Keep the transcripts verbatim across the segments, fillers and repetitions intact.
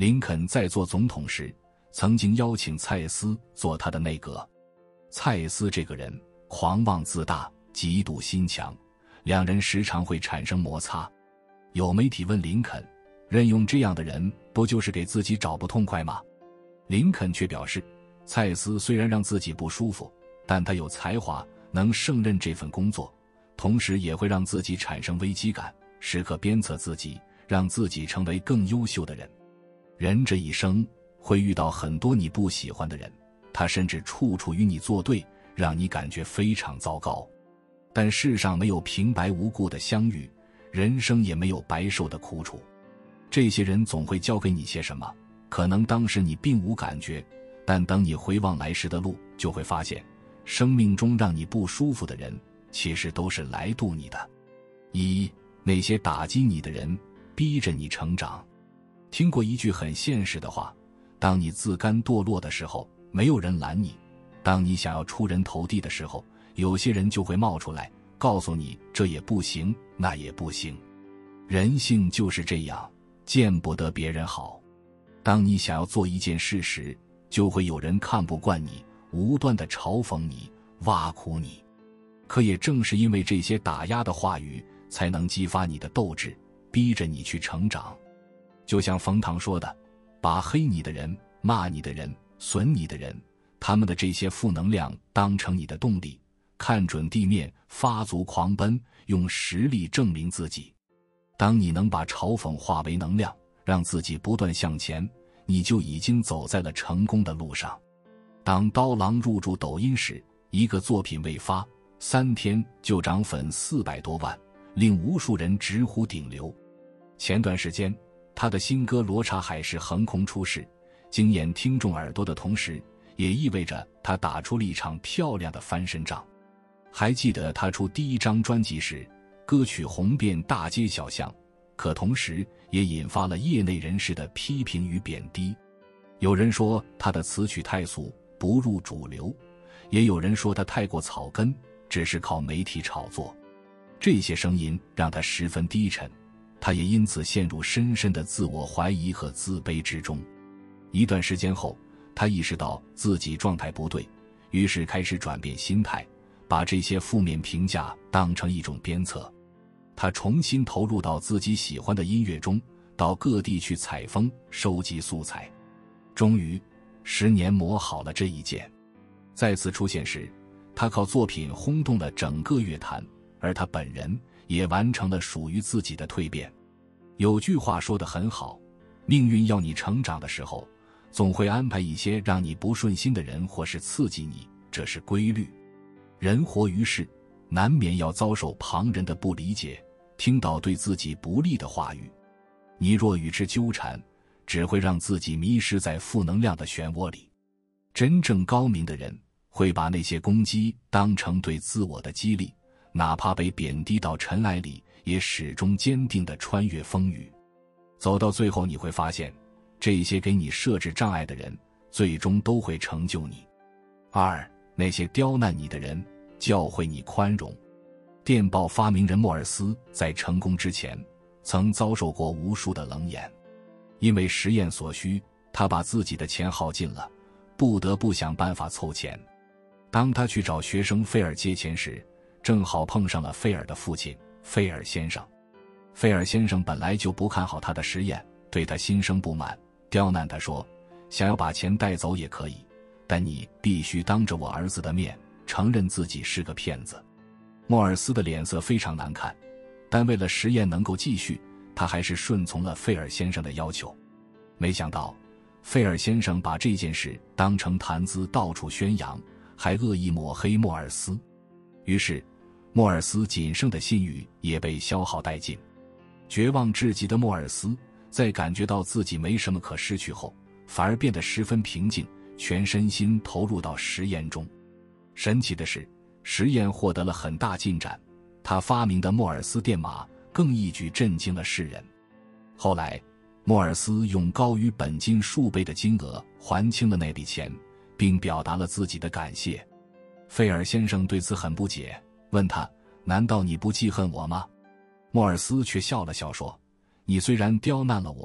林肯在做总统时，曾经邀请蔡斯做他的内阁。蔡斯这个人狂妄自大，极度心强，两人时常会产生摩擦。有媒体问林肯，任用这样的人不就是给自己找不痛快吗？林肯却表示，蔡斯虽然让自己不舒服，但他有才华，能胜任这份工作，同时也会让自己产生危机感，时刻鞭策自己，让自己成为更优秀的人。人这一生会遇到很多你不喜欢的人，他甚至处处与你作对，让你感觉非常糟糕。但世上没有平白无故的相遇，人生也没有白受的苦楚。这些人总会教给你些什么，可能当时你并无感觉，但等你回望来时的路，就会发现，生命中让你不舒服的人，其实都是来渡你的。一，那些打击你的人，逼着你成长。听过一句很现实的话，当你自甘堕落的时候，没有人拦你；当你想要出人头地的时候，有些人就会冒出来，告诉你这也不行，那也不行。人性就是这样，见不得别人好。当你想要做一件事时，就会有人看不惯你，无端地嘲讽你，挖苦你。可也正是因为这些打压的话语，才能激发你的斗志，逼着你去成长。就像冯唐说的，把黑你的人、骂你的人、损你的人，他们的这些负能量当成你的动力，看准地面，发足狂奔，用实力证明自己。当你能把嘲讽化为能量，让自己不断向前，你就已经走在了成功的路上。当刀郎入驻抖音时，一个作品未发，三天就涨粉四百多万，令无数人直呼顶流。前段时间，他的新歌《罗刹海市》横空出世，惊艳听众耳朵的同时，也意味着他打出了一场漂亮的翻身仗。还记得他出第一张专辑时，歌曲红遍大街小巷，可同时也引发了业内人士的批评与贬低。有人说他的词曲太俗，不入主流，也有人说他太过草根，只是靠媒体炒作。这些声音让他十分低沉，他也因此陷入深深的自我怀疑和自卑之中。一段时间后，他意识到自己状态不对，于是开始转变心态，把这些负面评价当成一种鞭策。他重新投入到自己喜欢的音乐中，到各地去采风，收集素材。终于，十年磨好了这一剑。再次出现时，他靠作品轰动了整个乐坛，而他本人也完成了属于自己的蜕变。有句话说得很好，命运要你成长的时候，总会安排一些让你不顺心的人或是刺激你，这是规律。人活于世，难免要遭受旁人的不理解，听到对自己不利的话语。你若与之纠缠，只会让自己迷失在负能量的漩涡里。真正高明的人，会把那些攻击当成对自我的激励，哪怕被贬低到尘埃里，也始终坚定地穿越风雨。走到最后，你会发现，这些给你设置障碍的人，最终都会成就你。二，那些刁难你的人，教会你宽容。电报发明人莫尔斯在成功之前，曾遭受过无数的冷眼。因为实验所需，他把自己的钱耗尽了，不得不想办法凑钱。当他去找学生菲尔借钱时，正好碰上了菲尔的父亲菲尔先生。菲尔先生本来就不看好他的实验，对他心生不满，刁难他说，想要把钱带走也可以，但你必须当着我儿子的面承认自己是个骗子。莫尔斯的脸色非常难看，但为了实验能够继续，他还是顺从了费尔先生的要求。没想到费尔先生把这件事当成谈资到处宣扬，还恶意抹黑莫尔斯。于是莫尔斯仅剩的信誉也被消耗殆尽。绝望至极的莫尔斯在感觉到自己没什么可失去后，反而变得十分平静，全身心投入到实验中。神奇的是，实验获得了很大进展，他发明的莫尔斯电码更一举震惊了世人。后来莫尔斯用高于本金数倍的金额还清了那笔钱，并表达了自己的感谢。费尔先生对此很不解，问他，难道你不记恨我吗？莫尔斯却笑了笑说，你虽然刁难了我，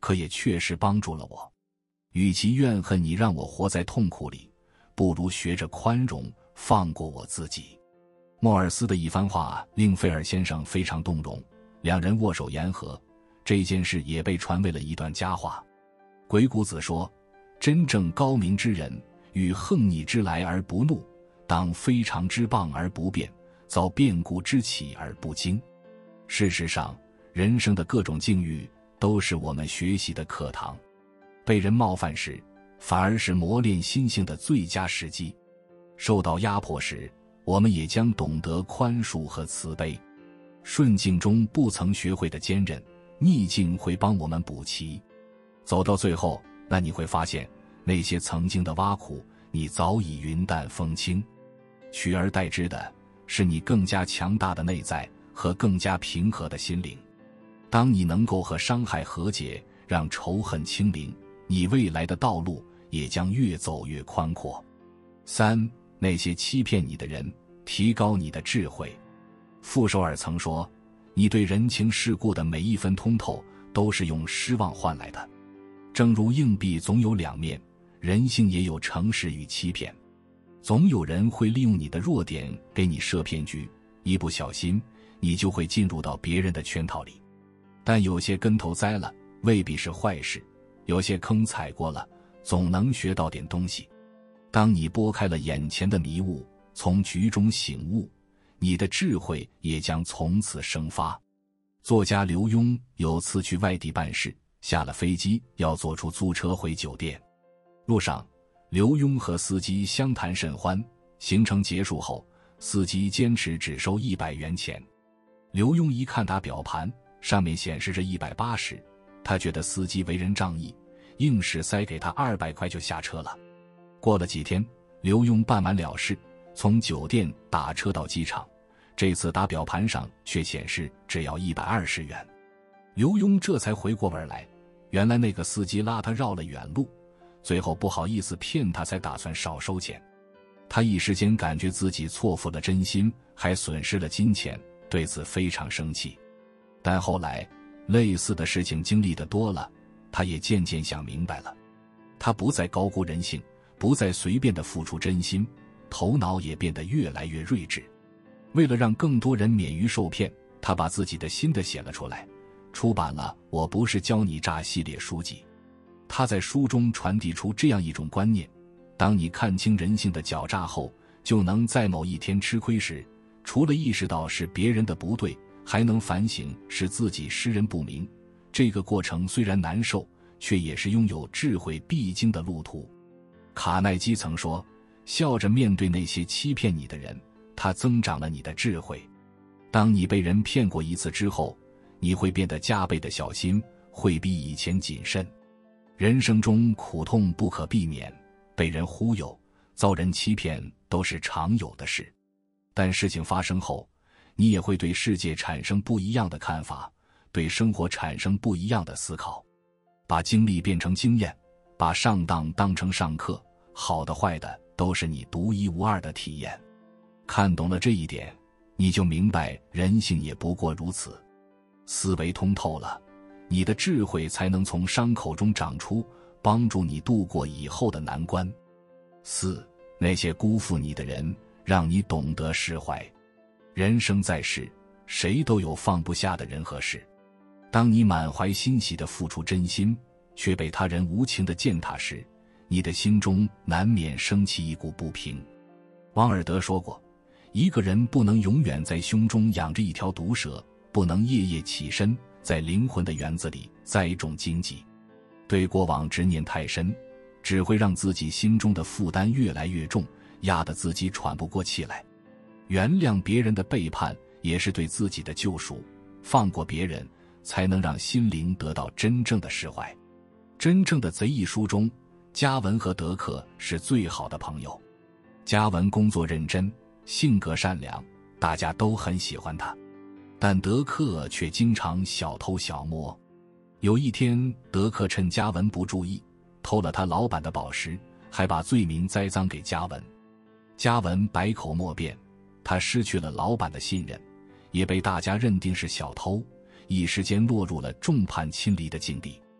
可也确实帮助了我。与其怨恨你让我活在痛苦里，不如学着宽容，放过我自己。莫尔斯的一番话令费尔先生非常动容，两人握手言和。这件事也被传为了一段佳话。鬼谷子说，真正高明之人，遇横逆之来而不怒，当非常之棒而不变，遭变故之起而不惊。事实上，人生的各种境遇都是我们学习的课堂。被人冒犯时，反而是磨练心性的最佳时机。受到压迫时，我们也将懂得宽恕和慈悲。顺境中不曾学会的坚韧，逆境会帮我们补齐。走到最后，那你会发现，那些曾经的挖苦，你早已云淡风轻，取而代之的是你更加强大的内在和更加平和的心灵。当你能够和伤害和解，让仇恨清零，你未来的道路也将越走越宽阔。三，那些欺骗你的人，提高你的智慧。傅首尔曾说，你对人情世故的每一分通透，都是用失望换来的。正如硬币总有两面，人性也有诚实与欺骗。总有人会利用你的弱点给你设骗局，一不小心，你就会进入到别人的圈套里。但有些跟头栽了，未必是坏事，有些坑踩过了，总能学到点东西。当你拨开了眼前的迷雾，从局中醒悟，你的智慧也将从此生发。作家刘墉有次去外地办事，下了飞机要坐出租车回酒店。路上，刘墉和司机相谈甚欢，行程结束后，司机坚持只收一百元钱。刘墉一看打表盘，上面显示着一百八十，他觉得司机为人仗义，硬是塞给他二百块就下车了。过了几天，刘墉办完了事，从酒店打车到机场，这次打表盘上却显示只要一百二十元。刘墉这才回过味来，原来那个司机拉他绕了远路，最后不好意思骗他，才打算少收钱。他一时间感觉自己错付了真心，还损失了金钱，对此非常生气。但后来类似的事情经历的多了，他也渐渐想明白了，他不再高估人性，不再随便的付出真心，头脑也变得越来越睿智。为了让更多人免于受骗，他把自己的心得写了出来，出版了《我不是教你诈》系列书籍。他在书中传递出这样一种观念，当你看清人性的狡诈后，就能在某一天吃亏时，除了意识到是别人的不对，还能反省是自己识人不明。这个过程虽然难受，却也是拥有智慧必经的路途。卡耐基曾说，笑着面对那些欺骗你的人，它增长了你的智慧。当你被人骗过一次之后，你会变得加倍的小心，会比以前谨慎。人生中苦痛不可避免，被人忽悠、遭人欺骗都是常有的事。但事情发生后，你也会对世界产生不一样的看法，对生活产生不一样的思考。把经历变成经验，把上当当成上课，好的坏的都是你独一无二的体验。看懂了这一点，你就明白人性也不过如此。思维通透了，你的智慧才能从伤口中长出，帮助你度过以后的难关。四，那些辜负你的人，让你懂得释怀。人生在世，谁都有放不下的人和事。当你满怀欣喜地付出真心，却被他人无情地践踏时，你的心中难免升起一股不平。王尔德说过，一个人不能永远在胸中养着一条毒蛇，不能夜夜起身，在灵魂的园子里栽种荆棘。对过往执念太深，只会让自己心中的负担越来越重，压得自己喘不过气来。原谅别人的背叛，也是对自己的救赎。放过别人，才能让心灵得到真正的释怀。真正的贼一书中，嘉文和德克是最好的朋友。嘉文工作认真，性格善良，大家都很喜欢他。但德克却经常小偷小摸。有一天，德克趁嘉文不注意，偷了他老板的宝石，还把罪名栽赃给嘉文。嘉文百口莫辩，他失去了老板的信任，也被大家认定是小偷，一时间落入了众叛亲离的境地。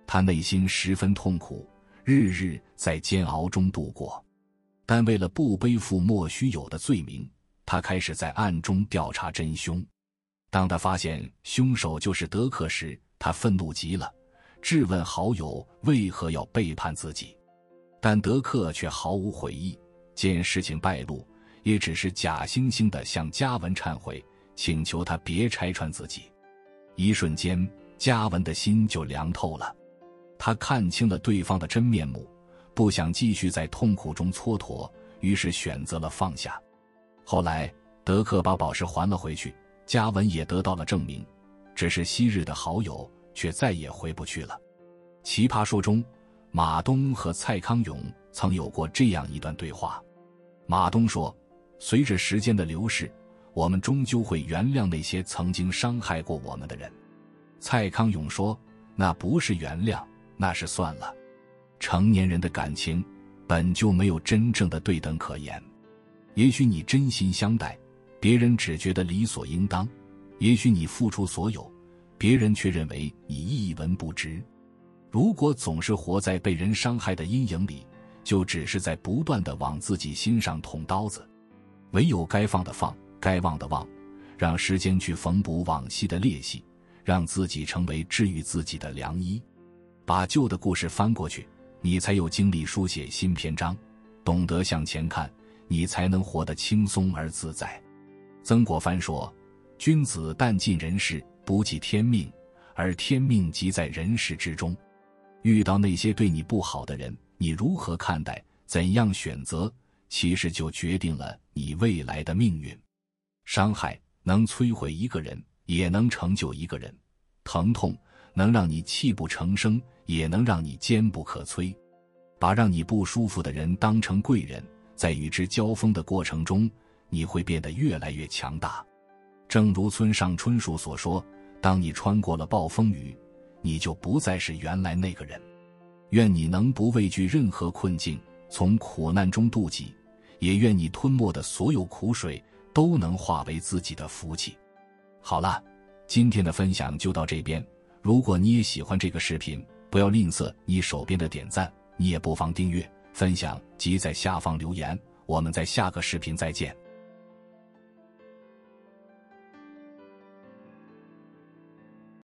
他内心十分痛苦，日日在煎熬中度过。但为了不背负莫须有的罪名，他开始在暗中调查真凶。当他发现凶手就是德克时，他愤怒极了，质问好友为何要背叛自己。但德克却毫无悔意，见事情败露，也只是假惺惺地向嘉文忏悔，请求他别拆穿自己。一瞬间，嘉文的心就凉透了，他看清了对方的真面目，不想继续在痛苦中蹉跎，于是选择了放下。后来德克把宝石还了回去，嘉文也得到了证明，只是昔日的好友却再也回不去了。奇葩说中，马东和蔡康永曾有过这样一段对话。马东说，随着时间的流逝，我们终究会原谅那些曾经伤害过我们的人。蔡康永说，那不是原谅，那是算了。成年人的感情本就没有真正的对等可言。也许你真心相待，别人只觉得理所应当；也许你付出所有，别人却认为你一文不值。如果总是活在被人伤害的阴影里，就只是在不断地往自己心上捅刀子。唯有该放的放，该忘的忘，让时间去缝补往昔的裂隙，让自己成为治愈自己的良医。把旧的故事翻过去，你才有精力书写新篇章，懂得向前看，你才能活得轻松而自在。曾国藩说，君子但尽人事，不计天命，而天命即在人事之中。遇到那些对你不好的人，你如何看待，怎样选择，其实就决定了你未来的命运。伤害能摧毁一个人，也能成就一个人；疼痛能让你泣不成声，也能让你坚不可摧。把让你不舒服的人当成贵人，在与之交锋的过程中，你会变得越来越强大。正如村上春树所说，当你穿过了暴风雨，你就不再是原来那个人。愿你能不畏惧任何困境，从苦难中渡己，也愿你吞没的所有苦水都能化为自己的福气。好了，今天的分享就到这边。如果你也喜欢这个视频，不要吝啬你手边的点赞，你也不妨订阅、分享及在下方留言。我们在下个视频再见。